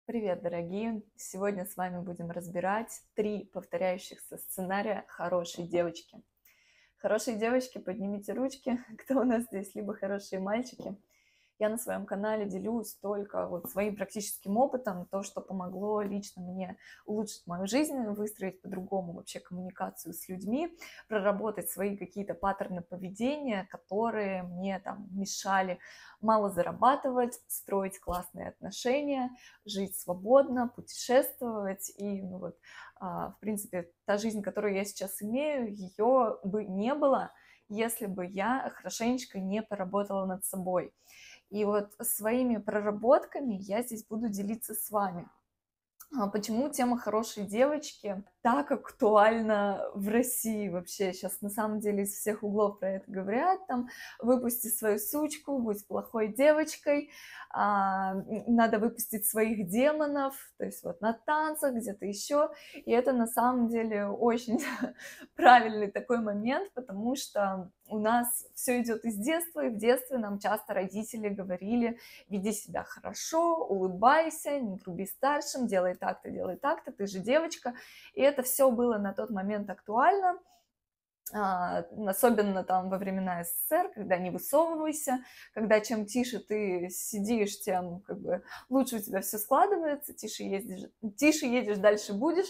Привет, дорогие! Сегодня с вами будем разбирать 3 повторяющихся сценария хорошей девочки. Хорошие девочки, поднимите ручки, кто у нас здесь, либо хорошие мальчики. Я на своем канале делюсь только вот своим практическим опытом, то, что помогло лично мне улучшить мою жизнь, выстроить по-другому вообще коммуникацию с людьми, проработать свои какие-то паттерны поведения, которые мне там мешали мало зарабатывать, строить классные отношения, жить свободно, путешествовать. И ну вот, в принципе, та жизнь, которую я сейчас имею, ее бы не было, если бы я хорошенечко не поработала над собой. И вот своими проработками я здесь буду делиться с вами. Почему тема хорошей девочки так актуальна в России вообще? Сейчас на самом деле из всех углов про это говорят, там, выпусти свою сучку, будь плохой девочкой, надо выпустить своих демонов, то есть вот на танцах, где-то еще. И это на самом деле очень правильный такой момент, потому что у нас все идет из детства, и в детстве нам часто родители говорили: веди себя хорошо, улыбайся, не груби старшим, делай так-то, ты же девочка. И это все было на тот момент актуально, особенно там во времена СССР, когда не высовывайся, когда чем тише ты сидишь, тем как бы лучше у тебя все складывается, тише едешь, дальше будешь.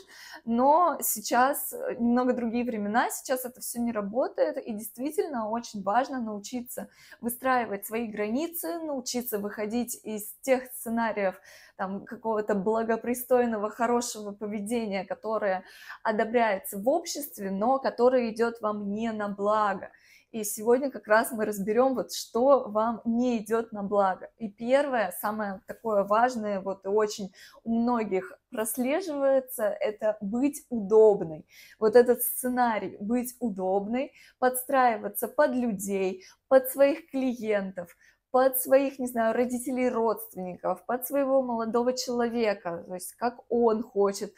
Но сейчас немного другие времена, сейчас это все не работает, и действительно очень важно научиться выстраивать свои границы, научиться выходить из тех сценариев там какого-то благопристойного, хорошего поведения, которое одобряется в обществе, но который идет вам не на благо. И сегодня как раз мы разберем, вот что вам не идет на благо. И первое, самое такое важное, вот и очень у многих прослеживается, это быть удобной. Вот этот сценарий быть удобной, подстраиваться под людей, под своих клиентов, под своих, не знаю, родителей, родственников, под своего молодого человека, то есть как он хочет,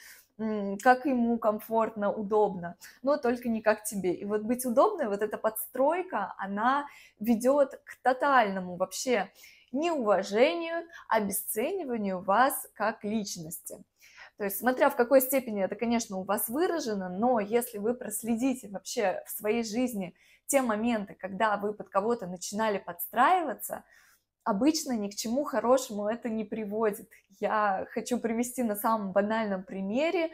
как ему комфортно, удобно, но только не как тебе. И вот быть удобной, вот эта подстройка, она ведет к тотальному вообще неуважению, обесцениванию вас как личности. То есть, смотря в какой степени это, конечно, у вас выражено, но если вы проследите вообще в своей жизни те моменты, когда вы под кого-то начинали подстраиваться, обычно ни к чему хорошему это не приводит. Я хочу привести на самом банальном примере.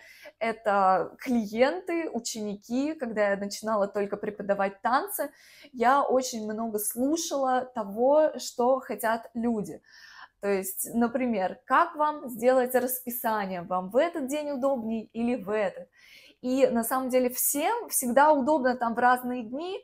Это клиенты, ученики. Когда я начинала только преподавать танцы, я очень много слушала того, что хотят люди. То есть, например, как вам сделать расписание? Вам в этот день удобнее или в этот? И на самом деле всем всегда удобно там в разные дни.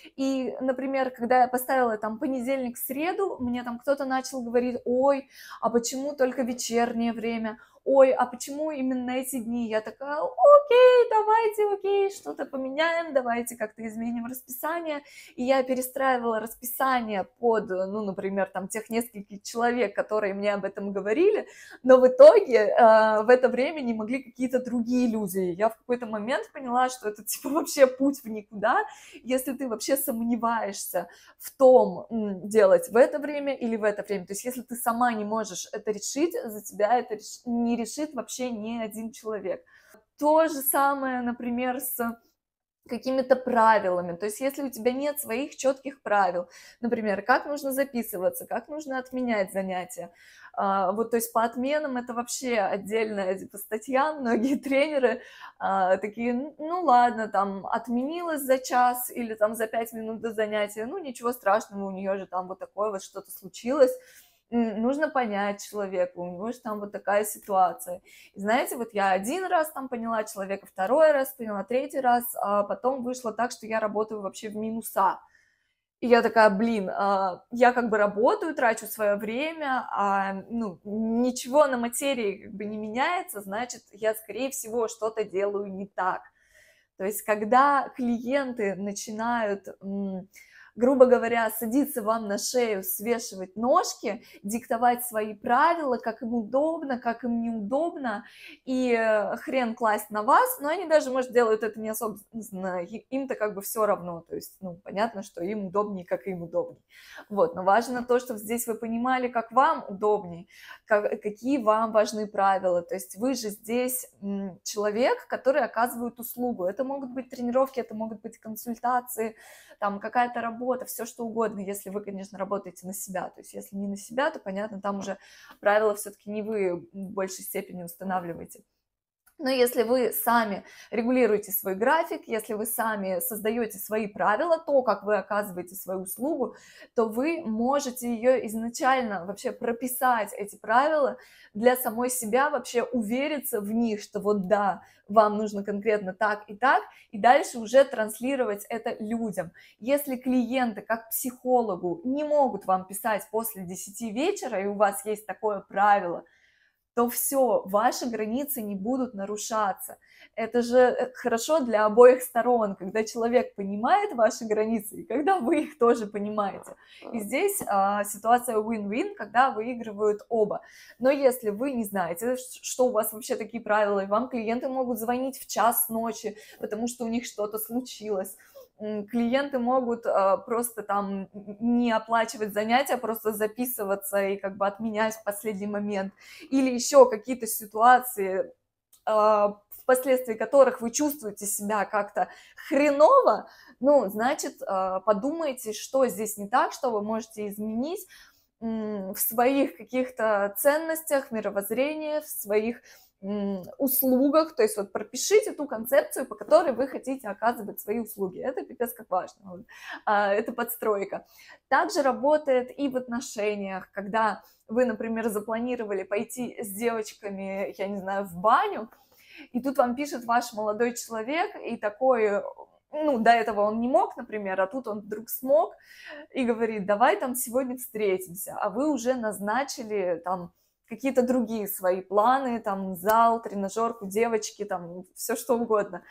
И, например, когда я поставила там понедельник, среду, мне там кто-то начал говорить: ой, а почему только вечернее время? Ой, а почему именно эти дни? Я такая: окей, давайте, окей, что-то поменяем, давайте как-то изменим расписание. И я перестраивала расписание под, ну, например, там тех нескольких человек, которые мне об этом говорили, но в итоге в это время не могли какие-то другие люди. Я в какой-то момент поняла, что это типа вообще путь в никуда, если ты вообще сомневаешься в том, делать в это время или в это время. То есть если ты сама не можешь это решить, за тебя это не решит вообще ни один человек. То же самое, например, с какими-то правилами. То есть если у тебя нет своих четких правил, например, как нужно записываться, как нужно отменять занятия, вот, то есть по отменам это вообще отдельная типа статья. Многие тренеры такие: ну ладно, там отменилась за час или там за 5 минут до занятия, ну ничего страшного, у нее же там вот такое вот что-то случилось. Нужно понять человека, у него же там вот такая ситуация. И знаете, вот я один раз там поняла человека, второй раз поняла, третий раз, а потом вышло так, что я работаю вообще в минуса. И я такая: блин, я как бы работаю, трачу свое время, ну, ничего на материи как бы не меняется, значит, я, скорее всего, что-то делаю не так. То есть, когда клиенты начинают грубо говоря, садиться вам на шею, свешивать ножки, диктовать свои правила, как им удобно, как им неудобно, и хрен класть на вас, но они даже, может, делают это неосознанно, им-то как бы все равно, то есть, ну, понятно, что им удобнее, как им удобнее. Вот, но важно то, чтобы здесь вы понимали, как вам удобнее, какие вам важны правила, то есть вы же здесь человек, который оказывает услугу, это могут быть тренировки, это могут быть консультации, там какая-то работа, все что угодно, если вы, конечно, работаете на себя, то есть если не на себя, то, понятно, там уже правила все-таки не вы в большей степени устанавливаете. Но если вы сами регулируете свой график, если вы сами создаете свои правила, то, как вы оказываете свою услугу, то вы можете ее изначально вообще прописать, эти правила, для самой себя, вообще увериться в них, что вот да, вам нужно конкретно так, и дальше уже транслировать это людям. Если клиенты, как психологу, не могут вам писать после 10 вечера, и у вас есть такое правило, то все, ваши границы не будут нарушаться. Это же хорошо для обоих сторон, когда человек понимает ваши границы и когда вы их тоже понимаете. И здесь ситуация win-win, когда выигрывают оба. Но если вы не знаете, что у вас вообще такие правила, и вам клиенты могут звонить в час ночи, потому что у них что-то случилось, клиенты могут просто там не оплачивать занятия, просто записываться и как бы отменять в последний момент. Или еще какие-то ситуации, впоследствии которых вы чувствуете себя как-то хреново, ну, значит, подумайте, что здесь не так, что вы можете изменить в своих каких-то ценностях, мировоззрении, в своих услугах, то есть вот пропишите ту концепцию, по которой вы хотите оказывать свои услуги. Это пипец как важно, это подстройка. Также работает и в отношениях, когда вы, например, запланировали пойти с девочками, я не знаю, в баню, и тут вам пишет ваш молодой человек, и такой, ну, до этого он не мог, например, а тут он вдруг смог, и говорит, давай там сегодня встретимся, а вы уже назначили там какие-то другие свои планы, там зал, тренажерку, девочки, там все что угодно.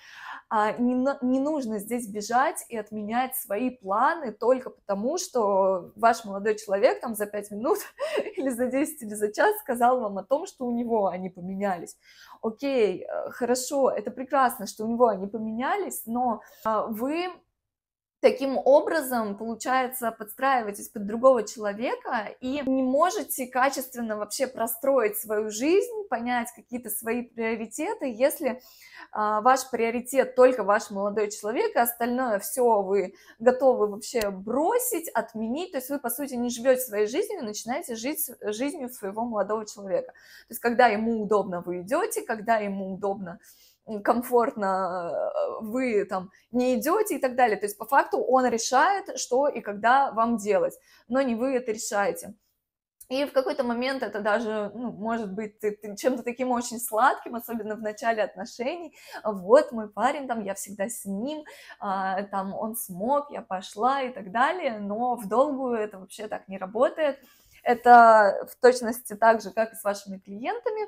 Не нужно здесь бежать и отменять свои планы только потому, что ваш молодой человек там за 5 минут или за 10 или за час сказал вам о том, что у него они поменялись. Окей, хорошо, это прекрасно, что у него они поменялись, но вы таким образом, получается, подстраиваетесь под другого человека и не можете качественно вообще простроить свою жизнь, понять какие-то свои приоритеты, если ваш приоритет только ваш молодой человек, и остальное все вы готовы вообще бросить, отменить, то есть вы, по сути, не живете своей жизнью, начинаете жить жизнью своего молодого человека. То есть когда ему удобно, вы идете, когда ему удобно, комфортно, вы там не идете и так далее. То есть по факту он решает, что и когда вам делать, но не вы это решаете. И в какой-то момент это даже, ну, может быть чем-то таким очень сладким, особенно в начале отношений. Вот мой парень, там, я всегда с ним, там, он смог, я пошла и так далее. Но в долгую это вообще так не работает. Это в точности так же, как и с вашими клиентами.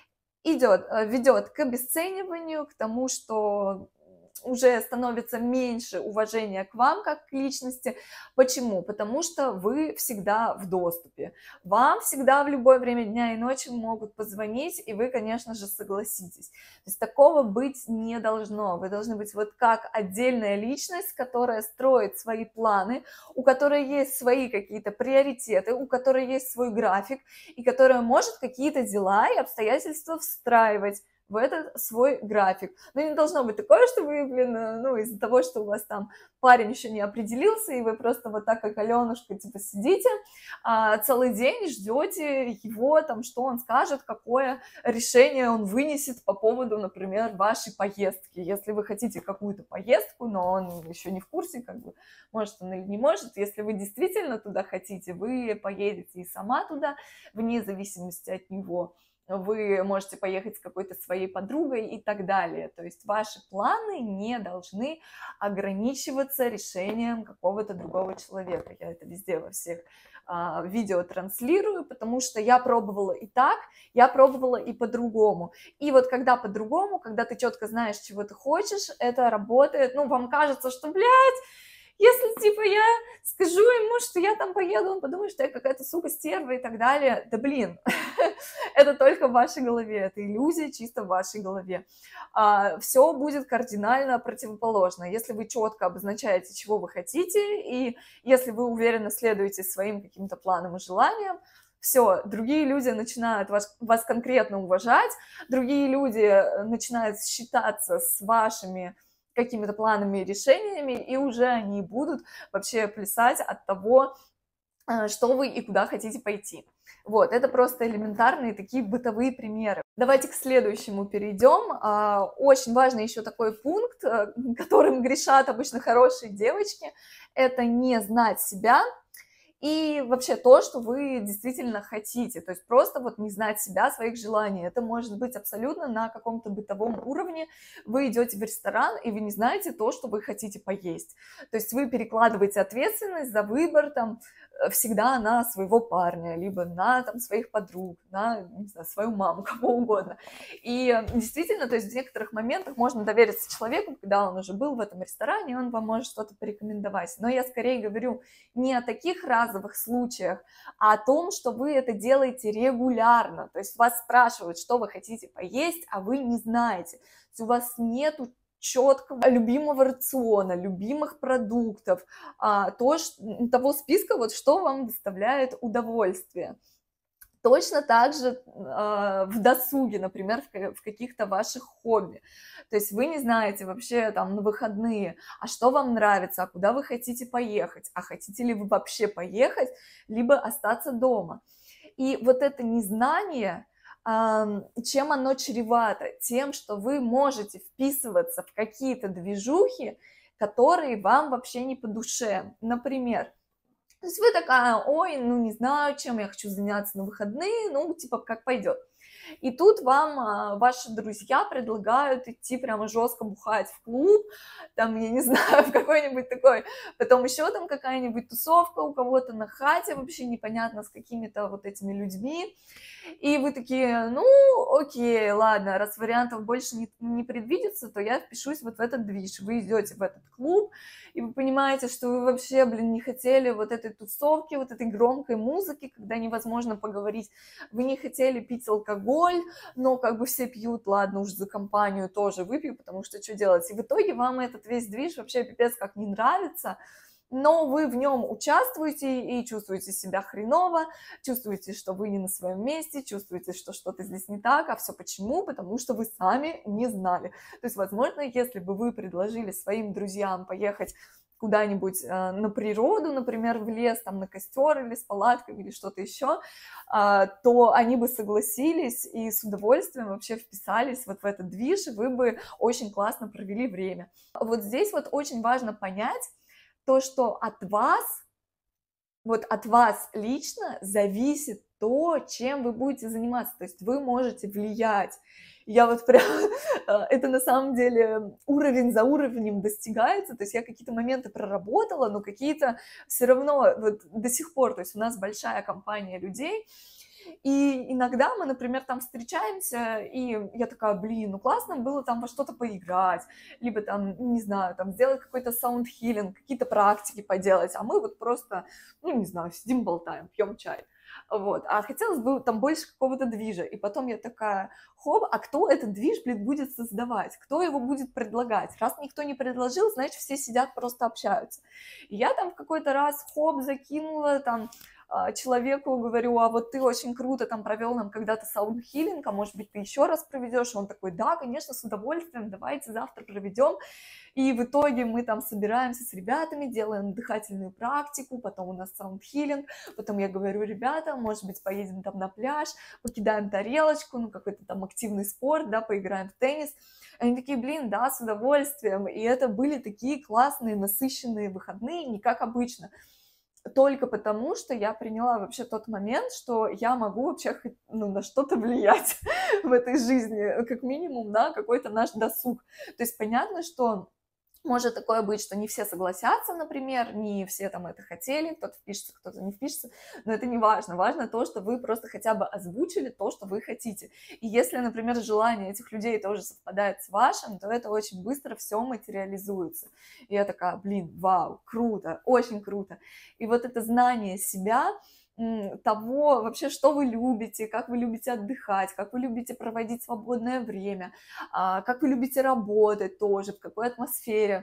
Ведет к обесцениванию, к тому, что уже становится меньше уважения к вам как к личности. Почему? Потому что вы всегда в доступе. Вам всегда в любое время дня и ночи могут позвонить, и вы, конечно же, согласитесь. То есть такого быть не должно. Вы должны быть вот как отдельная личность, которая строит свои планы, у которой есть свои какие-то приоритеты, у которой есть свой график, и которая может какие-то дела и обстоятельства встраивать в этот свой график. Но не должно быть такое, что вы, ну, из-за того, что у вас там парень еще не определился, и вы просто вот так, как Аленушка, типа, сидите целый день, ждете его, там, что он скажет, какое решение он вынесет по поводу, например, вашей поездки. Если вы хотите какую-то поездку, но он еще не в курсе, как бы, может он или не может, если вы действительно туда хотите, вы поедете и сама туда, вне зависимости от него. Вы можете поехать с какой-то своей подругой и так далее. То есть ваши планы не должны ограничиваться решением какого-то другого человека. Я это везде во всех видео транслирую, потому что я пробовала и так, я пробовала и по-другому. И вот когда по-другому, когда ты четко знаешь, чего ты хочешь, это работает. Ну, вам кажется, что, блядь, Если, типа, я скажу ему, что я там поеду, он подумает, что я какая-то сука стерва и так далее. Да блин, это только в вашей голове, это иллюзия чисто в вашей голове. Все будет кардинально противоположно. Если вы четко обозначаете, чего вы хотите, и если вы уверенно следуете своим каким-то планам и желаниям, все, другие люди начинают вас конкретно уважать, другие люди начинают считаться с вашими какими-то планами и решениями, и уже они будут вообще плясать от того, что вы и куда хотите пойти. Вот, это просто элементарные такие бытовые примеры. Давайте к следующему перейдем. Очень важный еще такой пункт, которым грешат обычно хорошие девочки, это не знать себя и вообще то, что вы действительно хотите. То есть просто вот не знать себя, своих желаний. Это может быть абсолютно на каком-то бытовом уровне. Вы идете в ресторан, и вы не знаете то, что вы хотите поесть. То есть вы перекладываете ответственность за выбор там всегда на своего парня, либо на там своих подруг, на, не знаю, свою маму, кого угодно. И действительно, то есть в некоторых моментах можно довериться человеку, когда он уже был в этом ресторане, он вам может что-то порекомендовать. Но я скорее говорю не о таких разовых случаях, а о том, что вы это делаете регулярно. То есть вас спрашивают, что вы хотите поесть, а вы не знаете. То есть у вас нету четкого любимого рациона, любимых продуктов, того списка, вот что вам доставляет удовольствие. Точно так же в досуге, например, в каких-то ваших хобби. То есть вы не знаете вообще там на выходные, а что вам нравится, а куда вы хотите поехать, а хотите ли вы вообще поехать, либо остаться дома. И вот это незнание, чем оно чревато? Тем, что вы можете вписываться в какие-то движухи, которые вам вообще не по душе. Например, то есть вы такая, ой, ну не знаю, чем я хочу заняться на выходные, ну типа как пойдет. И тут вам ваши друзья предлагают идти прямо жестко бухать в клуб, там, я не знаю, в какой-нибудь такой, потом еще там какая-нибудь тусовка у кого-то на хате, вообще непонятно с какими-то вот этими людьми. И вы такие, ну, окей, ладно, раз вариантов больше не предвидится, то я впишусь вот в этот движ. Вы идете в этот клуб, и вы понимаете, что вы вообще, блин, не хотели вот этой тусовки, вот этой громкой музыки, когда невозможно поговорить. Вы не хотели пить алкоголь, но как бы все пьют, ладно, уж за компанию тоже выпью, потому что что делать? И в итоге вам этот весь движ вообще пипец как не нравится, но вы в нем участвуете и чувствуете себя хреново, чувствуете, что вы не на своем месте, чувствуете, что что-то здесь не так, а все почему? Потому что вы сами не знали. То есть, возможно, если бы вы предложили своим друзьям поехать куда-нибудь на природу, например, в лес, там, на костер или с палаткой или что-то еще, то они бы согласились и с удовольствием вообще вписались вот в этот движ, и вы бы очень классно провели время. Вот здесь вот очень важно понять, то, что от вас, вот от вас лично зависит то, чем вы будете заниматься. То есть вы можете влиять. Я вот прям, это на самом деле уровень за уровнем достигается. То есть я какие-то моменты проработала, но какие-то все равно вот до сих пор. То есть у нас большая компания людей, и иногда мы, например, там встречаемся, и я такая, блин, ну классно было там во что-то поиграть, либо там, не знаю, там сделать какой-то саунд-хилинг, какие-то практики поделать, а мы вот просто, ну не знаю, сидим, болтаем, пьем чай. Вот, а хотелось бы там больше какого-то движа, и потом я такая, хоп, а кто этот движ, блин, будет создавать, кто его будет предлагать, раз никто не предложил, значит, все сидят, просто общаются, и я там в какой-то раз, хоп, закинула там человеку, говорю, а вот ты очень круто там провел нам когда-то саунд-хилинг, а может быть ты еще раз проведешь, он такой, да, конечно, с удовольствием, давайте завтра проведем. И в итоге мы там собираемся с ребятами, делаем дыхательную практику, потом у нас саунд-хилинг, потом я говорю, ребята, может быть, поедем там на пляж, покидаем тарелочку, ну, какой-то там активный спорт, да, поиграем в теннис. Они такие, блин, да, с удовольствием. И это были такие классные, насыщенные выходные, не как обычно. Только потому, что я приняла вообще тот момент, что я могу вообще на что-то влиять в этой жизни, как минимум на какой-то наш досуг. То есть понятно, что Может такое быть, что не все согласятся, например, не все там это хотели, кто-то впишется, кто-то не впишется, но это не важно. Важно то, что вы просто хотя бы озвучили то, что вы хотите. И если, например, желание этих людей тоже совпадает с вашим, то это очень быстро все материализуется. И я такая, блин, вау, круто, очень круто. И вот это знание себя, того вообще, что вы любите, как вы любите отдыхать, как вы любите проводить свободное время, как вы любите работать тоже, в какой атмосфере,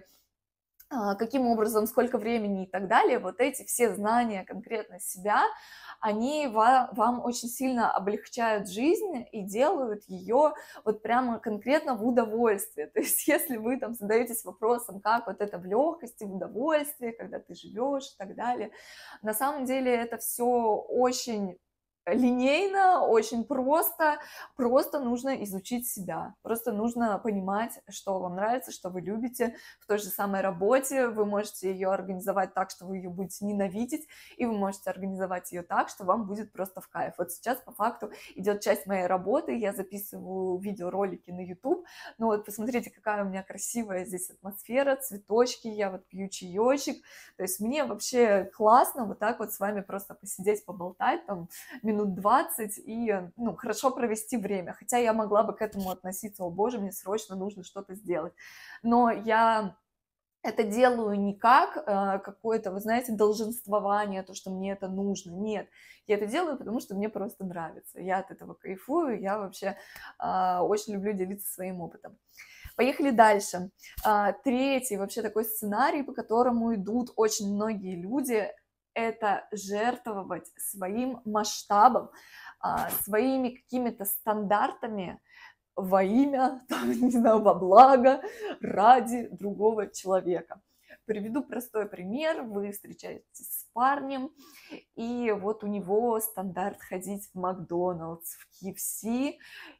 каким образом, сколько времени и так далее, вот эти все знания конкретно себя, они вам очень сильно облегчают жизнь и делают ее вот прямо конкретно в удовольствие. То есть если вы там задаетесь вопросом, как вот это в легкости, в удовольствии, когда ты живешь и так далее, на самом деле это все очень линейно, очень просто, просто нужно изучить себя, просто нужно понимать, что вам нравится, что вы любите. В той же самой работе вы можете ее организовать так, что вы ее будете ненавидеть, и вы можете организовать ее так, что вам будет просто в кайф. Вот сейчас по факту идет часть моей работы, я записываю видеоролики на YouTube, ну вот посмотрите, какая у меня красивая здесь атмосфера, цветочки, я вот пью чаечек, то есть мне вообще классно вот так вот с вами просто посидеть, поболтать там минут 20 и, ну, хорошо провести время. Хотя я могла бы к этому относиться, о боже, мне срочно нужно что-то сделать. Но я это делаю не как какое-то, вы знаете, долженствование, то, что мне это нужно. Нет, я это делаю, потому что мне просто нравится. Я от этого кайфую, я вообще очень люблю делиться своим опытом. Поехали дальше. Третий вообще такой сценарий, по которому идут очень многие люди, это жертвовать своим масштабом, своими какими-то стандартами во имя, там, не знаю, во благо, ради другого человека. Приведу простой пример. Вы встречаетесь с парнем, и вот у него стандарт ходить в Макдональдс, в KFC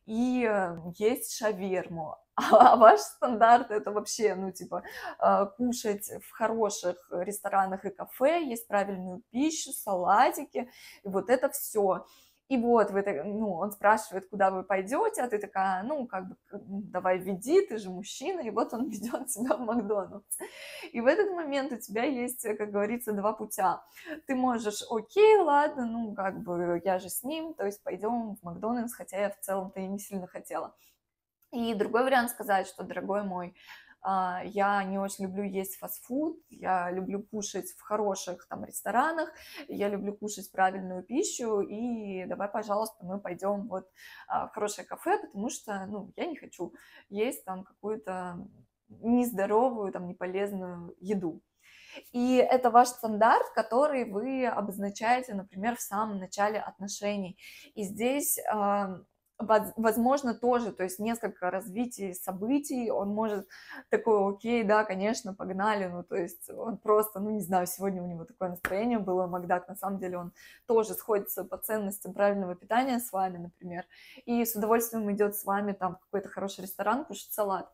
и есть шаверму. А ваш стандарт это вообще, ну, типа, кушать в хороших ресторанах и кафе, есть правильную пищу, салатики, и вот это все. И вот вы, ну, он спрашивает, куда вы пойдете, а ты такая, ну, как бы, давай веди, ты же мужчина, и вот он ведет тебя в Макдональдс. И в этот момент у тебя есть, как говорится, два путя. Ты можешь, окей, ладно, ну, как бы, я же с ним, то есть пойдем в Макдональдс, хотя я в целом-то и не сильно хотела. И другой вариант сказать, что, дорогой мой, я не очень люблю есть фастфуд, я люблю кушать в хороших там ресторанах, я люблю кушать правильную пищу, и давай, пожалуйста, мы пойдем вот в хорошее кафе, потому что, ну, я не хочу есть там какую-то нездоровую, там, неполезную еду. И это ваш стандарт, который вы обозначаете, например, в самом начале отношений. И здесь возможно тоже, то есть несколько развитий событий, он может такой, окей, да, конечно, погнали, ну, то есть он просто, ну, не знаю, сегодня у него такое настроение было, Макдак, на самом деле он тоже сходится по ценностям правильного питания с вами, например, и с удовольствием идет с вами там в какой-то хороший ресторан кушать салат.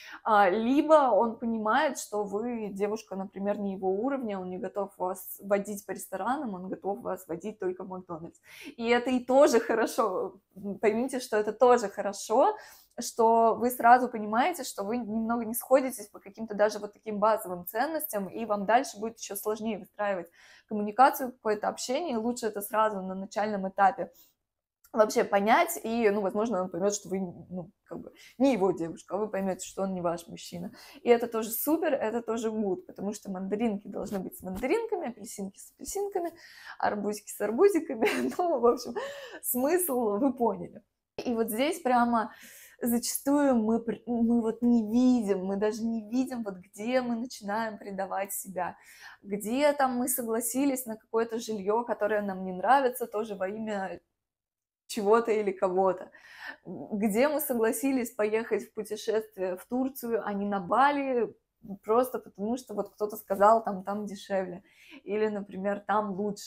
Либо он понимает, что вы девушка, например, не его уровня, он не готов вас водить по ресторанам, он готов вас водить только в Макдональдс. И это и тоже хорошо. Поймите, что это тоже хорошо, что вы сразу понимаете, что вы немного не сходитесь по каким-то даже вот таким базовым ценностям, и вам дальше будет еще сложнее выстраивать коммуникацию, какое-то общение, и лучше это сразу на начальном этапе вообще понять, и, ну, возможно, он поймет, что вы, ну, как бы не его девушка, а вы поймете, что он не ваш мужчина. И это тоже супер, это тоже гуд, потому что мандаринки должны быть с мандаринками, апельсинки с апельсинками, арбузики с арбузиками. Ну, в общем, смысл вы поняли. И вот здесь прямо зачастую мы вот не видим, мы даже не видим, вот где мы начинаем предавать себя, где там мы согласились на какое-то жилье, которое нам не нравится, тоже во имя чего-то или кого-то. Где мы согласились поехать в путешествие в Турцию, а не на Бали, просто потому что вот кто-то сказал, там дешевле, или, например, там лучше.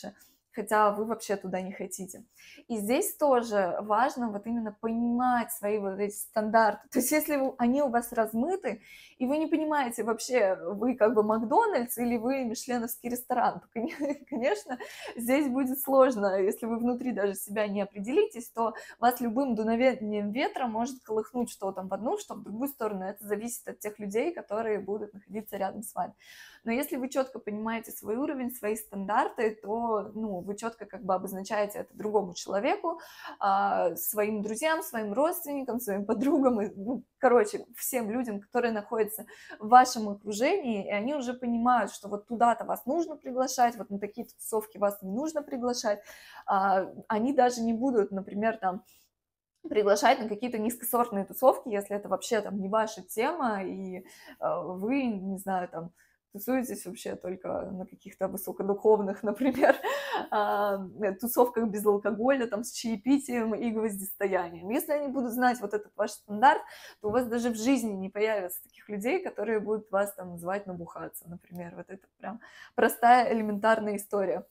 хотя вы вообще туда не хотите. И здесь тоже важно вот именно понимать свои вот эти стандарты. То есть если они у вас размыты, и вы не понимаете вообще, вы как бы Макдональдс или вы мишленовский ресторан, то, конечно, здесь будет сложно. Если вы внутри даже себя не определитесь, то вас любым дуновением ветра может колыхнуть что там в одну, что в другую сторону. Это зависит от тех людей, которые будут находиться рядом с вами. Но если вы четко понимаете свой уровень, свои стандарты, то вы четко как бы обозначаете это другому человеку, своим друзьям, своим родственникам, своим подругам, короче, всем людям, которые находятся в вашем окружении, и они уже понимают, что вот туда-то вас нужно приглашать, вот на такие тусовки вас не нужно приглашать. Они даже не будут, например, там, приглашать на какие-то низкосортные тусовки, если это вообще там не ваша тема, и вы, не знаю, там, тусуетесь вообще только на каких-то высокодуховных, например, тусовках без алкоголя, там, с чаепитием и гвоздистоянием. Если они будут знать вот этот ваш стандарт, то у вас даже в жизни не появится таких людей, которые будут вас там звать набухаться, например. Вот это прям простая элементарная история.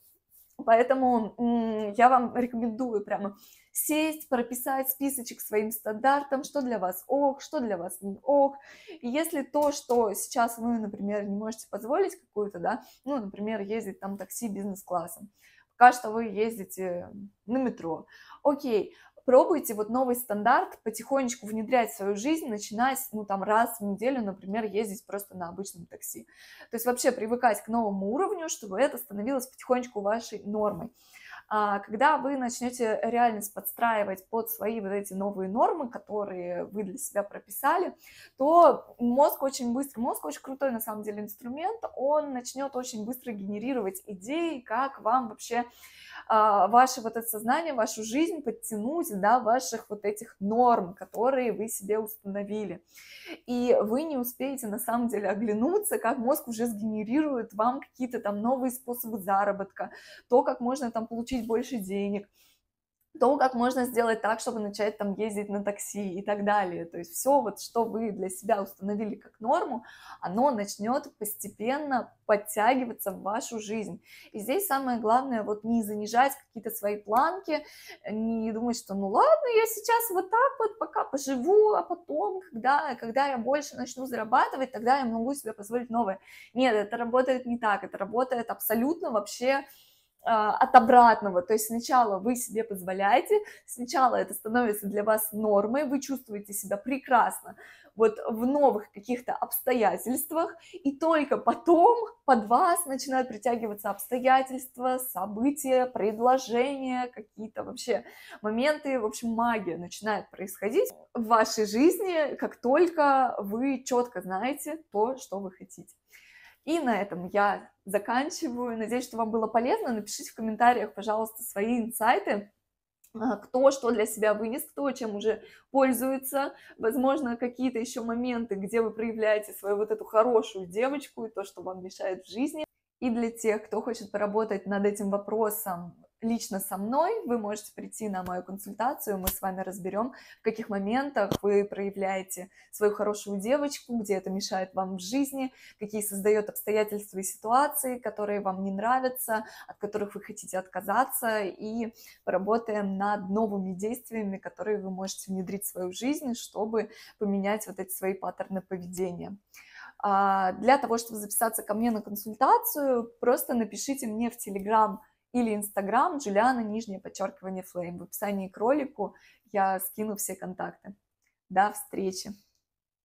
Поэтому я вам рекомендую прямо сесть, прописать списочек своим стандартам, что для вас ок, что для вас не ок. И если то, что сейчас вы, например, не можете позволить какую-то, да, например, ездить там такси бизнес-классом, пока что вы ездите на метро, окей, пробуйте вот новый стандарт потихонечку внедрять в свою жизнь, начинать, там раз в неделю, например, ездить просто на обычном такси. То есть вообще привыкать к новому уровню, чтобы это становилось потихонечку вашей нормой. Когда вы начнете реальность подстраивать под свои вот эти новые нормы, которые вы для себя прописали, то мозг очень крутой на самом деле инструмент, он начнет очень быстро генерировать идеи, как вам вообще ваше вот это сознание, вашу жизнь подтянуть до ваших вот этих норм, которые вы себе установили. И вы не успеете на самом деле оглянуться, как мозг уже сгенерирует вам какие-то там новые способы заработка, то, как можно там получить больше денег, то, как можно сделать так, чтобы начать там ездить на такси и так далее. То есть все вот, что вы для себя установили как норму, оно начнет постепенно подтягиваться в вашу жизнь. И здесь самое главное вот не занижать какие-то свои планки, не думать, что ладно, я сейчас вот так вот пока поживу, а потом, когда я больше начну зарабатывать, тогда я могу себе позволить новое. Нет, это работает не так, это работает абсолютно вообще от обратного, то есть сначала вы себе позволяете, сначала это становится для вас нормой, вы чувствуете себя прекрасно вот в новых каких-то обстоятельствах, и только потом под вас начинают притягиваться обстоятельства, события, предложения, какие-то вообще моменты, в общем, магия начинает происходить в вашей жизни, как только вы четко знаете то, что вы хотите. И на этом я заканчиваю. Надеюсь, что вам было полезно. Напишите в комментариях, пожалуйста, свои инсайты, кто что для себя вынес, кто чем уже пользуется. Возможно, какие-то еще моменты, где вы проявляете свою вот эту хорошую девочку и то, что вам мешает в жизни. И для тех, кто хочет поработать над этим вопросом лично со мной, вы можете прийти на мою консультацию, мы с вами разберем, в каких моментах вы проявляете свою хорошую девочку, где это мешает вам в жизни, какие создает обстоятельства и ситуации, которые вам не нравятся, от которых вы хотите отказаться, и поработаем над новыми действиями, которые вы можете внедрить в свою жизнь, чтобы поменять вот эти свои паттерны поведения. Для того, чтобы записаться ко мне на консультацию, просто напишите мне в Telegram или Instagram Juliana_Flame. В описании к ролику я скину все контакты. До встречи!